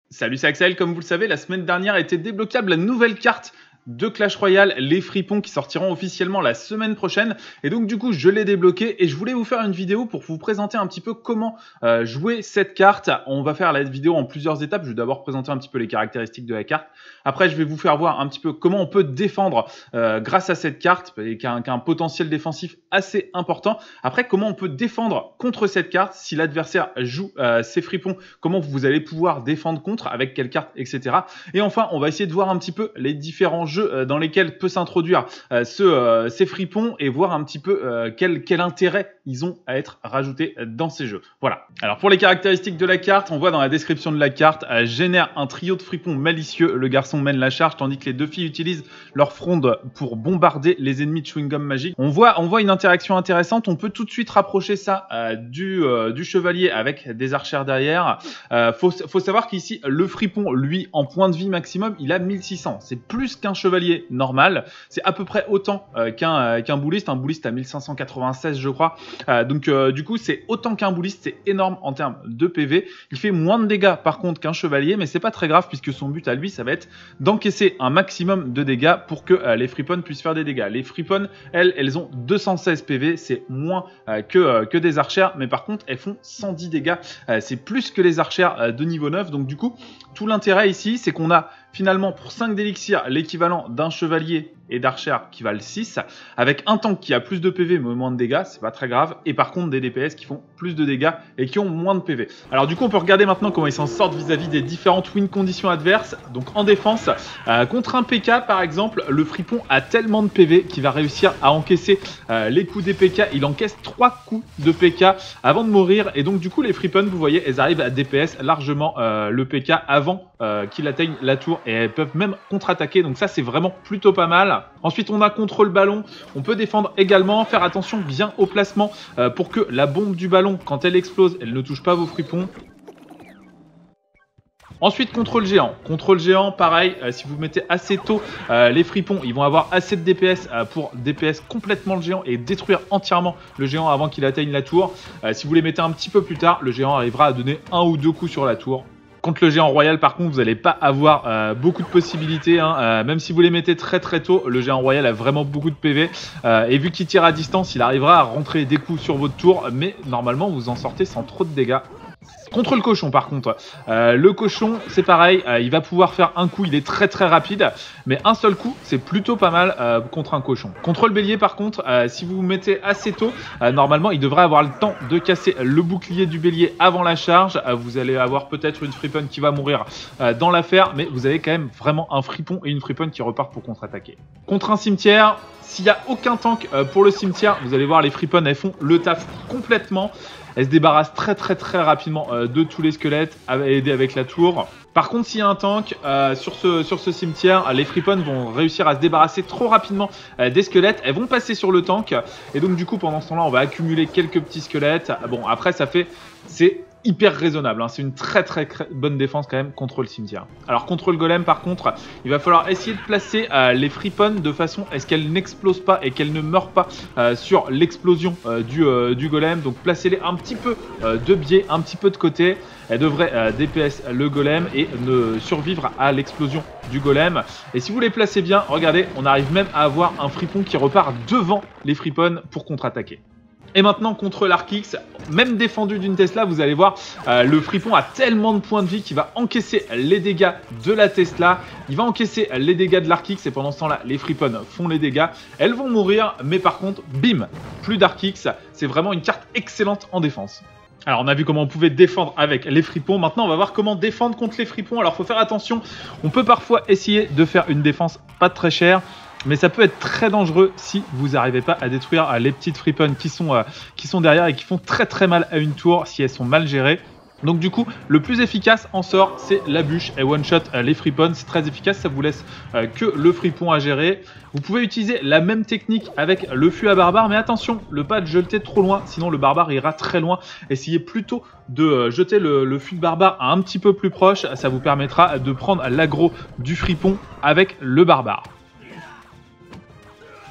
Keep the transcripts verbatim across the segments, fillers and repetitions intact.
Salut, c'est Axel. Comme vous le savez, la semaine dernière était débloquable la nouvelle carte de Clash Royale, les fripons qui sortiront officiellement la semaine prochaine. Et donc du coup, je l'ai débloqué et je voulais vous faire une vidéo pour vous présenter un petit peu comment euh, jouer cette carte. On va faire la vidéo en plusieurs étapes. Je vais d'abord présenter un petit peu les caractéristiques de la carte. Après, je vais vous faire voir un petit peu comment on peut défendre euh, grâce à cette carte et qui a, un, qui a un potentiel défensif assez important. Après, comment on peut défendre contre cette carte si l'adversaire joue euh, ses fripons, comment vous allez pouvoir défendre contre, avec quelle carte, et cetera. Et enfin, on va essayer de voir un petit peu les différents jeux dans lesquels peut s'introduire euh, ce, euh, ces fripons et voir un petit peu euh, quel, quel intérêt ils ont à être rajoutés dans ces jeux. Voilà. Alors pour les caractéristiques de la carte, on voit dans la description de la carte, euh, génère un trio de fripons malicieux. Le garçon mène la charge tandis que les deux filles utilisent leur fronde pour bombarder les ennemis de chewing-gum magique. On voit, on voit une interaction intéressante. On peut tout de suite rapprocher ça euh, du, euh, du chevalier avec des archères derrière. Euh, faut, faut savoir qu'ici, le fripon, lui, en point de vie maximum, il a mille six cents. C'est plus qu'un chevalier normal. C'est à peu près autant euh, qu'un euh, qu'un bouliste. Un bouliste à mille cinq cent quatre-vingt-seize, je crois. Euh, donc, euh, du coup, c'est autant qu'un bouliste. C'est énorme en termes de P V. Il fait moins de dégâts, par contre, qu'un chevalier, mais c'est pas très grave puisque son but à lui, ça va être d'encaisser un maximum de dégâts pour que euh, les friponnes puissent faire des dégâts. Les friponnes, elles, elles ont deux cent seize P V. C'est moins euh, que, euh, que des archères, mais par contre, elles font cent dix dégâts. Euh, c'est plus que les archères euh, de niveau neuf. Donc, du coup, tout l'intérêt ici, c'est qu'on a finalement pour cinq d'élixir l'équivalent d'un chevalier et d'archère qui valent six, avec un tank qui a plus de P V mais moins de dégâts, c'est pas très grave, et par contre des D P S qui font plus de dégâts et qui ont moins de P V. Alors du coup on peut regarder maintenant comment ils s'en sortent vis-à-vis des différentes win conditions adverses. Donc en défense, euh, contre un P K par exemple, le fripon a tellement de P V qu'il va réussir à encaisser euh, les coups des P K, il encaisse trois coups de P K avant de mourir, et donc du coup les friponnes, vous voyez, elles arrivent à D P S largement euh, le P K avant euh, qu'il atteigne la tour, et elles peuvent même contre-attaquer, donc ça c'est vraiment plutôt pas mal. Ensuite on a contrôle ballon, on peut défendre également, faire attention bien au placement euh, pour que la bombe du ballon, quand elle explose, elle ne touche pas vos fripons. Ensuite, contrôle géant. Contrôle géant, pareil, euh, si vous mettez assez tôt euh, les fripons, ils vont avoir assez de D P S euh, pour D P S complètement le géant et détruire entièrement le géant avant qu'il atteigne la tour. Euh, si vous les mettez un petit peu plus tard, le géant arrivera à donner un ou deux coups sur la tour. Contre le géant royal, par contre, vous n'allez pas avoir euh, beaucoup de possibilités. Hein. Euh, même si vous les mettez très très tôt, le géant royal a vraiment beaucoup de P V. Euh, et vu qu'il tire à distance, il arrivera à rentrer des coups sur votre tour. Mais normalement, vous en sortez sans trop de dégâts. Contre le cochon par contre, euh, le cochon c'est pareil, euh, il va pouvoir faire un coup, il est très très rapide, mais un seul coup c'est plutôt pas mal euh, contre un cochon. Contre le bélier par contre, euh, si vous vous mettez assez tôt, euh, normalement il devrait avoir le temps de casser le bouclier du bélier avant la charge. Euh, vous allez avoir peut-être une friponne qui va mourir euh, dans l'affaire, mais vous avez quand même vraiment un fripon et une friponne qui repart pour contre-attaquer. Contre un cimetière, s'il n'y a aucun tank euh, pour le cimetière, vous allez voir les friponnes elles font le taf complètement. Elle se débarrasse très très très rapidement euh, de tous les squelettes, aidés avec la tour. Par contre, s'il y a un tank euh, sur, ce, sur ce cimetière, les friponnes vont réussir à se débarrasser trop rapidement euh, des squelettes. Elles vont passer sur le tank. Et donc du coup, pendant ce temps-là, on va accumuler quelques petits squelettes. Bon, après, ça fait... c'est hyper raisonnable, hein. C'est une très très bonne défense quand même contre le cimetière. Alors contre le golem par contre, il va falloir essayer de placer euh, les friponnes de façon à ce qu'elles n'explosent pas et qu'elles ne meurent pas euh, sur l'explosion euh, du, euh, du golem. Donc placez-les un petit peu euh, de biais, un petit peu de côté. Elles devraient euh, D P S le golem et ne survivre à l'explosion du golem. Et si vous les placez bien, regardez, on arrive même à avoir un fripon qui repart devant les friponnes pour contre-attaquer. Et maintenant contre l'Arc-X, même défendu d'une Tesla, vous allez voir, euh, le fripon a tellement de points de vie qu'il va encaisser les dégâts de la Tesla. Il va encaisser les dégâts de l'Arc-X et pendant ce temps-là, les friponnes font les dégâts. Elles vont mourir, mais par contre, bim, plus d'Arc-X. C'est vraiment une carte excellente en défense. Alors on a vu comment on pouvait défendre avec les fripons, maintenant on va voir comment défendre contre les fripons. Alors il faut faire attention, on peut parfois essayer de faire une défense pas très chère, mais ça peut être très dangereux si vous n'arrivez pas à détruire les petites friponnes qui sont, euh, qui sont derrière et qui font très très mal à une tour si elles sont mal gérées. Donc du coup, le plus efficace en sort, c'est la bûche et one shot les fripons. C'est très efficace, ça vous laisse euh, que le fripon à gérer. Vous pouvez utiliser la même technique avec le fût à barbare, mais attention, le pas de jeter trop loin, sinon le barbare ira très loin. Essayez plutôt de euh, jeter le, le fût de barbare à un petit peu plus proche, ça vous permettra de prendre l'aggro du fripon avec le barbare.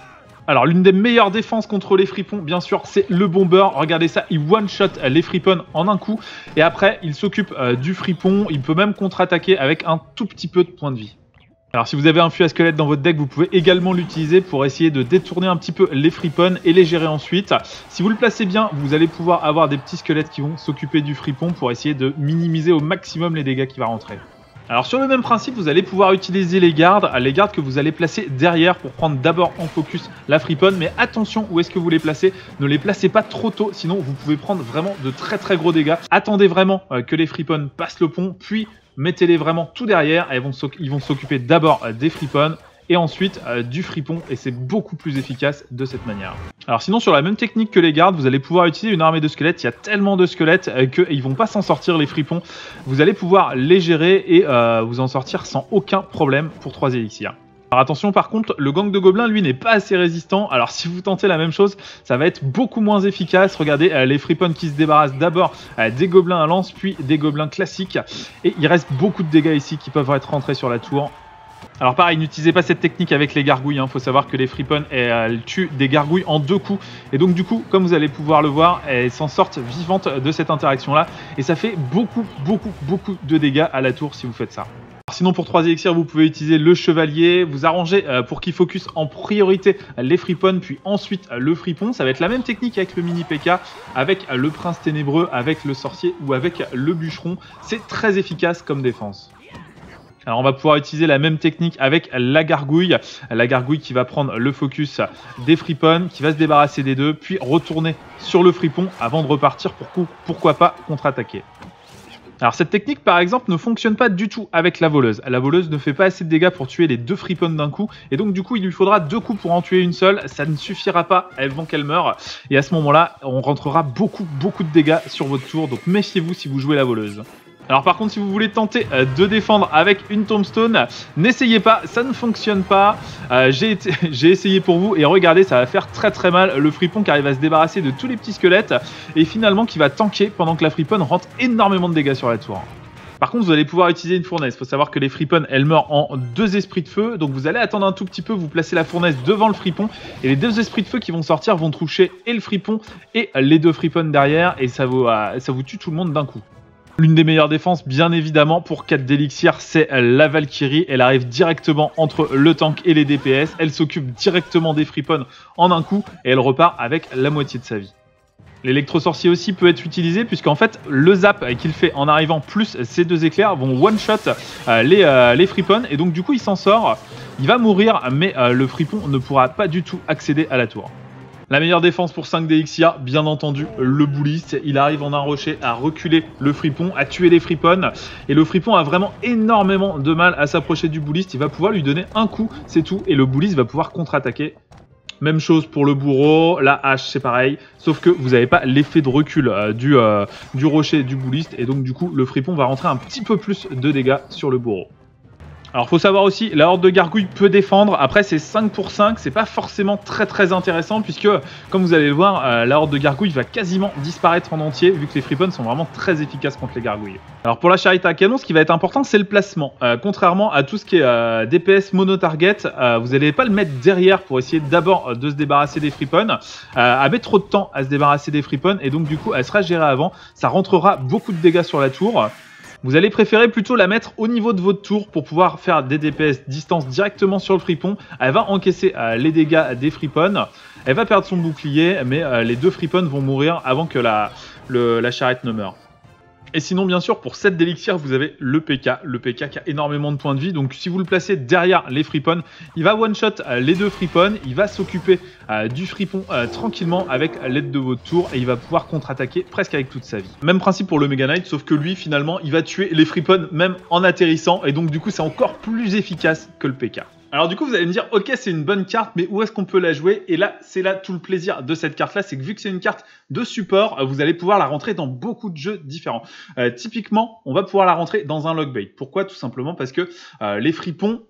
Alors, l'une des meilleures défenses contre les fripons, bien sûr, c'est le bomber. Regardez ça, il one-shot les fripons en un coup. Et après, il s'occupe euh, du fripon. Il peut même contre-attaquer avec un tout petit peu de points de vie. Alors, si vous avez un fût à squelette dans votre deck, vous pouvez également l'utiliser pour essayer de détourner un petit peu les fripons et les gérer ensuite. Si vous le placez bien, vous allez pouvoir avoir des petits squelettes qui vont s'occuper du fripon pour essayer de minimiser au maximum les dégâts qui vont rentrer. Alors sur le même principe, vous allez pouvoir utiliser les gardes, les gardes que vous allez placer derrière pour prendre d'abord en focus la friponne, mais attention où est-ce que vous les placez, ne les placez pas trop tôt, sinon vous pouvez prendre vraiment de très très gros dégâts. Attendez vraiment euh, que les friponnes passent le pont, puis mettez-les vraiment tout derrière, et ils vont s'occuper d'abord euh, des friponnes, et ensuite euh, du fripon, et c'est beaucoup plus efficace de cette manière. Alors sinon, sur la même technique que les gardes, vous allez pouvoir utiliser une armée de squelettes. Il y a tellement de squelettes euh, qu'ils vont pas s'en sortir, les fripons. Vous allez pouvoir les gérer et euh, vous en sortir sans aucun problème pour trois élixirs. Alors attention, par contre, le gang de gobelins, lui, n'est pas assez résistant. Alors si vous tentez la même chose, ça va être beaucoup moins efficace. Regardez, euh, les fripons qui se débarrassent d'abord euh, des gobelins à lance, puis des gobelins classiques. Et il reste beaucoup de dégâts ici qui peuvent être rentrés sur la tour. Alors pareil, n'utilisez pas cette technique avec les gargouilles, il hein. Faut savoir que les fripons, elles tuent des gargouilles en deux coups. Et donc du coup, comme vous allez pouvoir le voir, elles s'en sortent vivantes de cette interaction-là. Et ça fait beaucoup, beaucoup, beaucoup de dégâts à la tour si vous faites ça. Alors sinon, pour trois élixirs, vous pouvez utiliser le chevalier, vous arrangez euh, pour qu'il focus en priorité les fripons, puis ensuite euh, le fripon. Ça va être la même technique avec le mini P K, avec euh, le prince ténébreux, avec le sorcier ou avec le bûcheron. C'est très efficace comme défense. Alors on va pouvoir utiliser la même technique avec la gargouille, la gargouille qui va prendre le focus des fripons, qui va se débarrasser des deux, puis retourner sur le fripon avant de repartir pour pourquoi pas contre-attaquer. Alors cette technique par exemple ne fonctionne pas du tout avec la voleuse. La voleuse ne fait pas assez de dégâts pour tuer les deux fripons d'un coup, et donc du coup il lui faudra deux coups pour en tuer une seule, ça ne suffira pas avant qu'elle meure, et à ce moment-là on rentrera beaucoup beaucoup de dégâts sur votre tour, donc méfiez-vous si vous jouez la voleuse. Alors par contre, si vous voulez tenter euh, de défendre avec une tombstone, n'essayez pas, ça ne fonctionne pas. Euh, J'ai essayé pour vous et regardez, ça va faire très très mal. Le fripon qui arrive à se débarrasser de tous les petits squelettes et finalement qui va tanker pendant que la friponne rentre énormément de dégâts sur la tour. Par contre, vous allez pouvoir utiliser une fournaise. Il faut savoir que les fripons, elles meurent en deux esprits de feu. Donc vous allez attendre un tout petit peu, vous placez la fournaise devant le fripon. Et les deux esprits de feu qui vont sortir vont toucher et le fripon et les deux fripons derrière. Et ça vous, euh, ça vous tue tout le monde d'un coup. L'une des meilleures défenses, bien évidemment, pour quatre d'élixir, c'est la Valkyrie. Elle arrive directement entre le tank et les D P S. Elle s'occupe directement des fripons en un coup et elle repart avec la moitié de sa vie. L'électro-sorcier aussi peut être utilisé puisqu'en fait, le zap qu'il fait en arrivant plus ces deux éclairs vont one-shot euh, les, euh, les fripons. Et donc du coup, il s'en sort. Il va mourir, mais euh, le fripon ne pourra pas du tout accéder à la tour. La meilleure défense pour cinq d'élixir, bien entendu, le bouliste. Il arrive en un rocher à reculer le fripon, à tuer les fripons. Et le fripon a vraiment énormément de mal à s'approcher du bouliste. Il va pouvoir lui donner un coup, c'est tout. Et le bouliste va pouvoir contre-attaquer. Même chose pour le bourreau, la hache c'est pareil. Sauf que vous n'avez pas l'effet de recul euh, du, euh, du rocher du bouliste. Et donc du coup, le fripon va rentrer un petit peu plus de dégâts sur le bourreau. Alors faut savoir aussi, la horde de gargouilles peut défendre, après c'est cinq pour cinq, c'est pas forcément très très intéressant puisque comme vous allez le voir, euh, la horde de gargouilles va quasiment disparaître en entier vu que les fripons sont vraiment très efficaces contre les gargouilles. Alors pour la charrette à canon, ce qui va être important c'est le placement. Euh, contrairement à tout ce qui est euh, D P S mono-target, euh, vous n'allez pas le mettre derrière pour essayer d'abord euh, de se débarrasser des fripons, euh, à mettre trop de temps à se débarrasser des fripons et donc du coup elle sera gérée avant, ça rentrera beaucoup de dégâts sur la tour. Vous allez préférer plutôt la mettre au niveau de votre tour pour pouvoir faire des D P S distance directement sur le fripon. Elle va encaisser euh, les dégâts des fripons. Elle va perdre son bouclier, mais euh, les deux fripons vont mourir avant que la, le, la charrette ne meure. Et sinon, bien sûr, pour sept d'élixir, vous avez le P K. Le P K qui a énormément de points de vie. Donc, si vous le placez derrière les fripons, il va one-shot euh, les deux fripons. Il va s'occuper euh, du fripon euh, tranquillement avec l'aide de votre tour. Et il va pouvoir contre-attaquer presque avec toute sa vie. Même principe pour le Mega Knight, sauf que lui, finalement, il va tuer les fripons même en atterrissant. Et donc, du coup, c'est encore plus efficace que le P K. Alors du coup vous allez me dire ok c'est une bonne carte mais où est-ce qu'on peut la jouer? Et là c'est là tout le plaisir de cette carte là, c'est que vu que c'est une carte de support, vous allez pouvoir la rentrer dans beaucoup de jeux différents. Euh, typiquement on va pouvoir la rentrer dans un logbait. Pourquoi? Tout simplement parce que euh, les fripons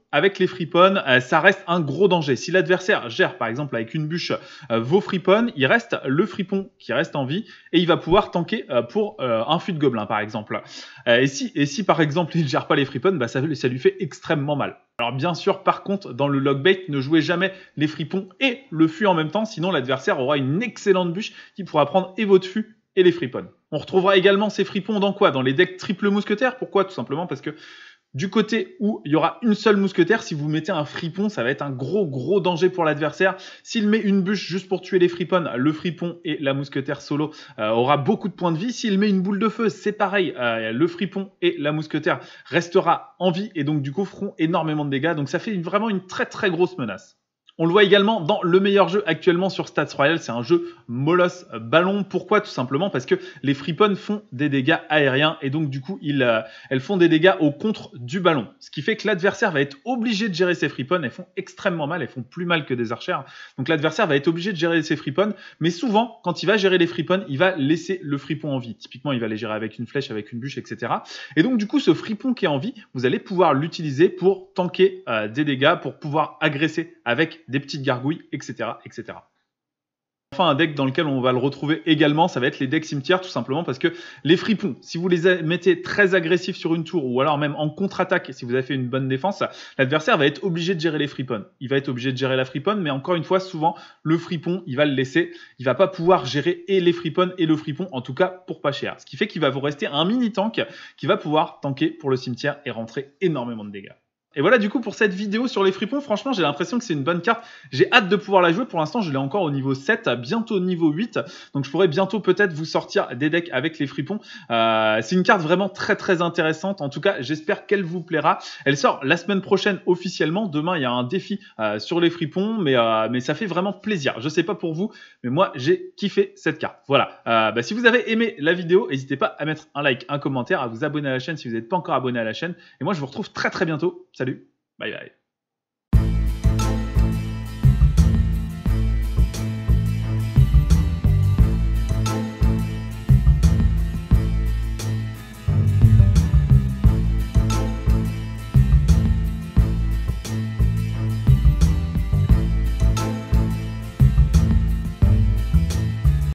avec les fripons, euh, ça reste un gros danger. Si l'adversaire gère par exemple avec une bûche euh, vos fripons, il reste le fripon qui reste en vie et il va pouvoir tanker euh, pour euh, un fût de gobelin par exemple. Euh, et, si, et si par exemple il ne gère pas les fripons, bah, ça, ça lui fait extrêmement mal. Alors bien sûr, par contre, dans le logbait, ne jouez jamais les fripons et le fût en même temps, sinon l'adversaire aura une excellente bûche qui pourra prendre et votre fût et les fripons. On retrouvera également ces fripons dans quoi? Dans les decks triple mousquetaire. Pourquoi? Tout simplement parce que du côté où il y aura une seule mousquetaire, si vous mettez un fripon, ça va être un gros gros danger pour l'adversaire. S'il met une bûche juste pour tuer les fripons, le fripon et la mousquetaire solo euh, aura beaucoup de points de vie. S'il met une boule de feu, c'est pareil, euh, le fripon et la mousquetaire restera en vie et donc du coup feront énormément de dégâts. Donc ça fait une, vraiment une très très grosse menace. On le voit également dans le meilleur jeu actuellement sur Stats Royale, c'est un jeu Moloss Ballon. Pourquoi? Tout simplement parce que les fripons font des dégâts aériens et donc du coup, ils, euh, elles font des dégâts au contre du ballon. Ce qui fait que l'adversaire va être obligé de gérer ses fripons. Elles font extrêmement mal, elles font plus mal que des archères. Donc l'adversaire va être obligé de gérer ses fripons. Mais souvent, quand il va gérer les fripons, il va laisser le fripon en vie. Typiquement, il va les gérer avec une flèche, avec une bûche, et cetera. Et donc du coup, ce fripon qui est en vie, vous allez pouvoir l'utiliser pour tanker euh, des dégâts, pour pouvoir agresser avec des petites gargouilles, et cetera, et cetera. Enfin, un deck dans lequel on va le retrouver également, ça va être les decks cimetières, tout simplement parce que les fripons, si vous les mettez très agressifs sur une tour ou alors même en contre-attaque, si vous avez fait une bonne défense, l'adversaire va être obligé de gérer les fripons. Il va être obligé de gérer la fripon, mais encore une fois, souvent, le fripon, il va le laisser. Il va pas pouvoir gérer et les fripons et le fripon, en tout cas pour pas cher. Ce qui fait qu'il va vous rester un mini-tank qui va pouvoir tanker pour le cimetière et rentrer énormément de dégâts. Et voilà du coup pour cette vidéo sur les fripons, franchement j'ai l'impression que c'est une bonne carte, j'ai hâte de pouvoir la jouer, pour l'instant je l'ai encore au niveau sept, bientôt au niveau huit, donc je pourrais bientôt peut-être vous sortir des decks avec les fripons. Euh, c'est une carte vraiment très très intéressante, en tout cas j'espère qu'elle vous plaira. Elle sort la semaine prochaine officiellement, demain il y a un défi euh, sur les fripons, mais, euh, mais ça fait vraiment plaisir, je sais pas pour vous, mais moi j'ai kiffé cette carte. Voilà, euh, bah, si vous avez aimé la vidéo, n'hésitez pas à mettre un like, un commentaire, à vous abonner à la chaîne si vous n'êtes pas encore abonné à la chaîne, et moi je vous retrouve très très bientôt. Salut, bye bye.